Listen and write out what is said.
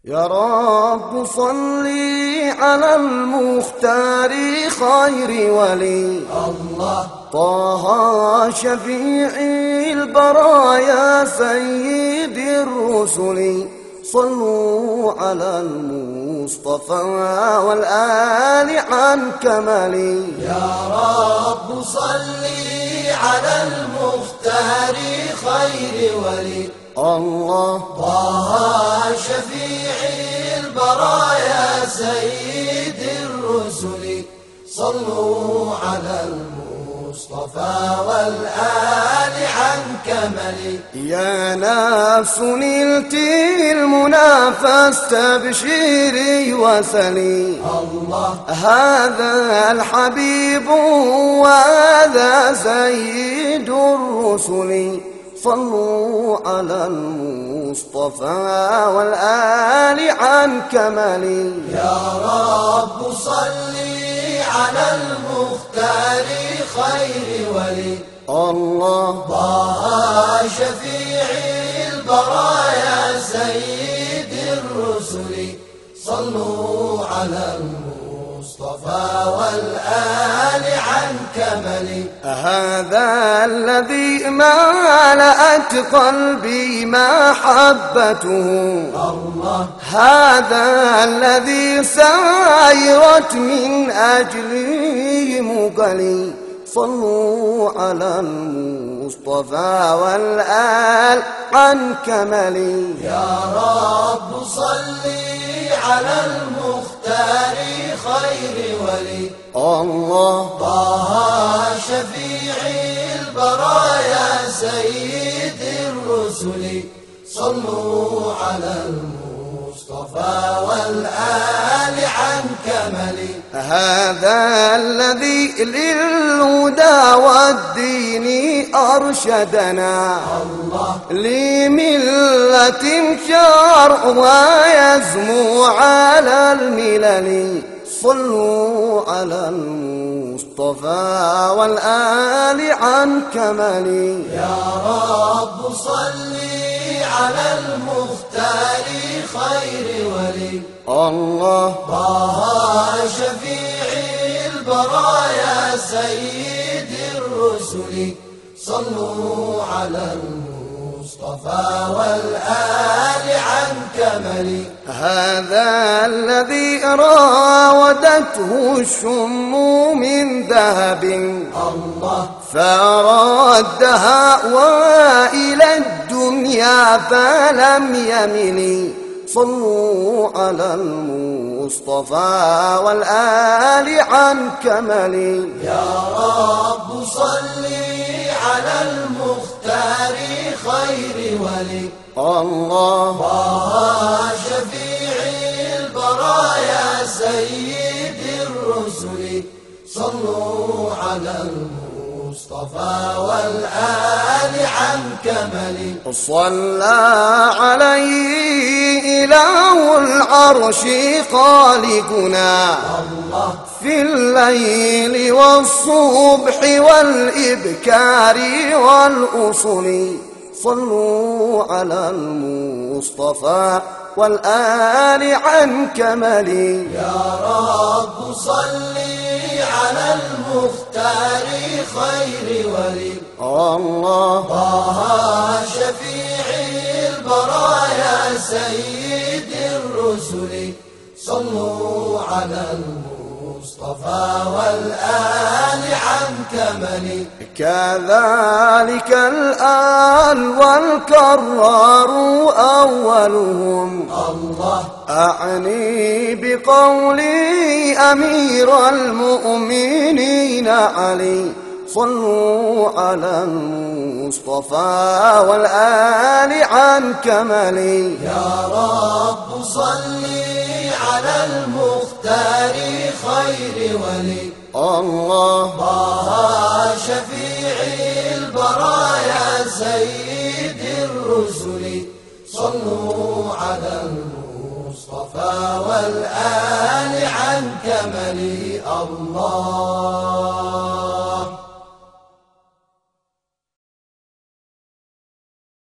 يا رب صل على المختار خير ولي الله طه شفيع البرايا سيد الرسل صلوا على المصطفى والآل عن كمالي. يا رب صل على المختار خير ولي الله طه شفيع البرايا سيد الرسل صلوا على المصطفى والآل عن كملي. يا نفس نلت المنى فاستبشري وسلي الله هذا الحبيب وهذا سيد الرسل صلوا على المصطفى والآل عن كمالي. يا رب صل على المختار خير ولي الله طه شفيع البرايا سيد الرسل صلوا على المصطفى والآل عن كملي. هذا الذي ملأت قلبي محبته الله هذا الذي سايرت من أجله مقلي صلوا على المصطفى والآل عن كملي. يا رب صل على المختار خير ولي الله طه شفيع البرايا سيد الرسل صلوا على المصطفى والآل عن كملي. هذا الذي للهدى والدين أرشدنا الله لملة شرعها يزمو على الملل صلوا على المصطفى والآل عن كملي. يا رب صل على المختار خير ولي الله طه شفيع البرايا سيد الرسل صلوا على المصطفى والآل عن كملي. هذا الذي راودته الشم من ذهب الله فردها وإلى الدنيا فلم يمل صلوا على المصطفى والآل عن كملي. يا رب صل على المختار خير ولي الله طه شفيع البرايا سيد الرسل صلوا على المصطفى والآل عن كملي. صلى عليه إله العرش خالقنا الله في الليل والصبح والإبكار والأصل صلوا على المصطفى والآل عن كملي. يا رب صل على المختار خير ولي الله طه شفيع البرايا سيد الرسل صلوا على المصطفى والآل عن كملي. كذلك الآل والكرار أولهم الله أعني بقولي أمير المؤمنين علي صلوا على المصطفى والآل عن كملي. يا رب صل على المختار خير ولي الله طه شفيع البرايا سيد الرسل صلوا على المصطفى والآل عن كملي. الله